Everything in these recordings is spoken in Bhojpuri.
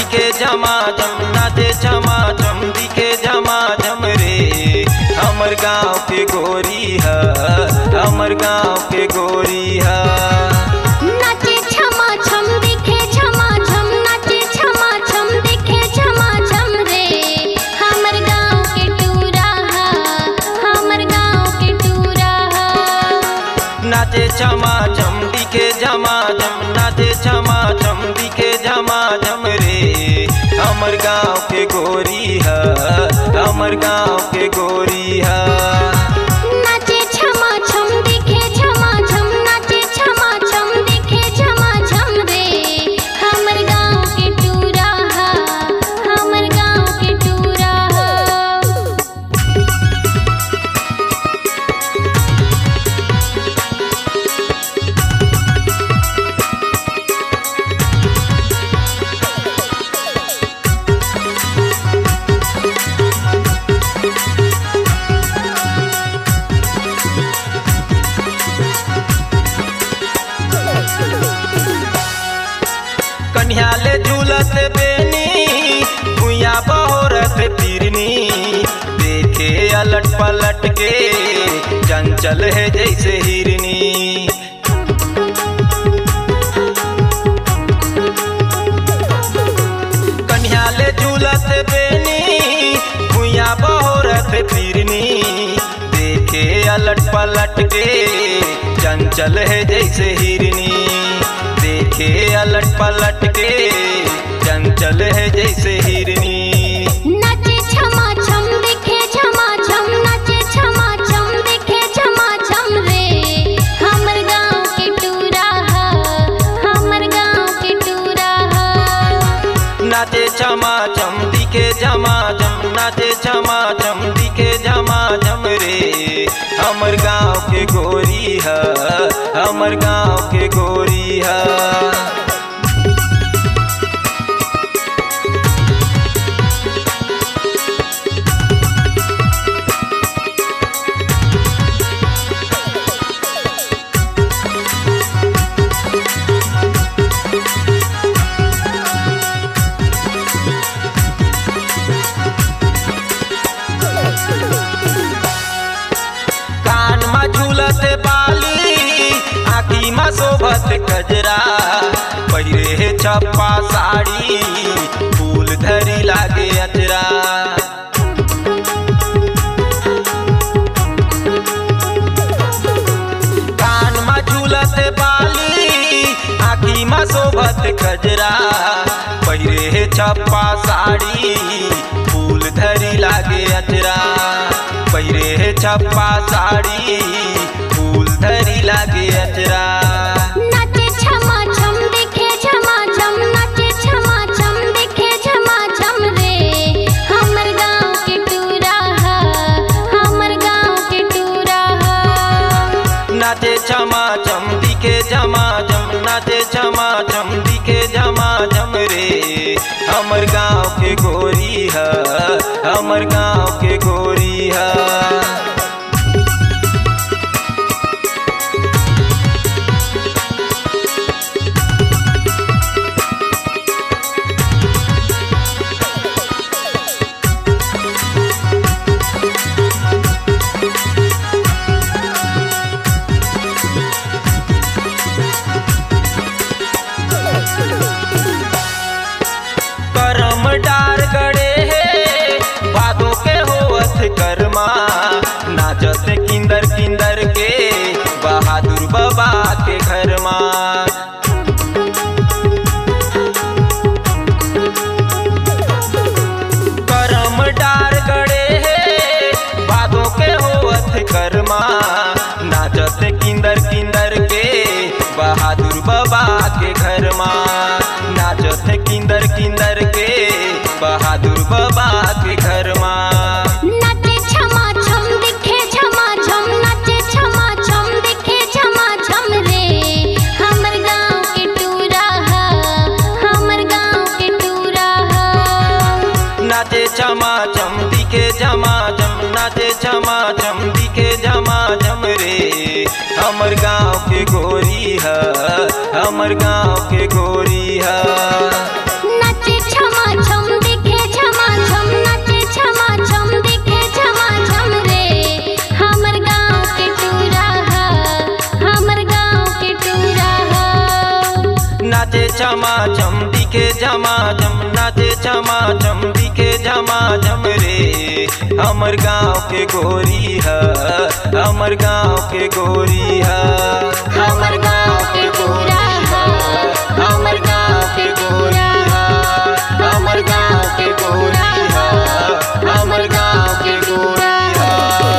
दिखे झमाझम नाचे झमाझम दिखे झमाझम रे। हमर गाँव के गोरी है, हमर गाँव के गोरी है। नाचे झमाझम दिखे झमाझम नाचे झमाझम दिखे झमाझम रे। हमर गाँव के टूरा है, हमर गाँव के टूरा है। नाचे झमाझम दिखे झमाझम नाचे झमाझम दिखे झमाझम रे। हमर गाँव के गोरी है, हमर गाँव के गोरी है। नाचे झमाझम दिखे झमाझम नाचे झमाझम दिखे झमाझम रे। हमर गाँव के टूरा है, हमर गाँव के टूरा है। कन्याले झूलत बेनी भुइया बहोरत फिरनी। देखे अलट पलट के चंचल है जैसे हिरनी। कन्याले झूलत बेनी भुइया बहोरत फिरनी। देखे अलट पलट के चंचल है जैसे हिरनी। देखे अलट पलट के चंचल है जैसे हिरनी। नाचे झमाझम दिखे झमाझम नाचे झमाझम दिखे झमाझम रे। हमर गाँव के टूरा है, हमर गाँव के टूरा है। नाचे झमाझम दिखे झमाझम नाचे झमाझम दिखे झमाझम रे। हमर गाँव के गोरी है, हमर गाँव के गोरी है। कान में झूलत बाली आँखी में शोभत गजरा। पहिरे है छप्पा साड़ी फूल धरी लागे अचरा। कान में झूलत बाली आँखी में शोभत गजरा। पहिरे है छप्पा साड़ी फूल धरी लागे अचरा। पहिरे है छप्पा साड़ी फूल धरी लागे अचरा। नाचे झमाझम दिखे झमाझम नाचे झमाझम दिखे झमाझम रे। हमर गाँव के टूरा है, हमर गाँव के टूरा है। नाचे झमाझम दिखे झमाझम नाचे झमाझम दिखे झमाझम रे। हमर गाँव के गोरी है, हमर गाँव के गोरी है। करम डार गड़े है भादों के होवत कर्मा। नाचत किंदर किंदर के बहादुर बाबा के घर माँ। करम डार गड़े है भादों के होवत कर्मा। नाचत किंदर किंदर के बहादुर बाबा के घर माँ। नाचत किंदर किंदर के बहादुर बाबा के घर माँ। नाचे झमाझम दिखे झमाझम नाचे झमाझम दिखे झमाझम रे। हमर गाँव के टूरा है, हमर गाँव के टूरा है। नाचे झमाझम दिखे झमाझम नाचे झमाझम दिखे झमाझम रे। हमर गाँव के गोरी है, हमर गाँव के गोरी है। नाचे झमाझम हमर गाँव के गोरी है, हमर गाँव के गोरी है, हमर गाँव के गोरा है, हमर गाँव के गोरी है, हमर गाँव के गोरी है, हमर गाँव के गोरी है।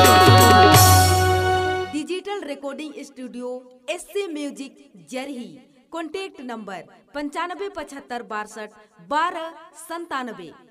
Digital recording studio SC music जरही। Contact number 9575 62 12 97।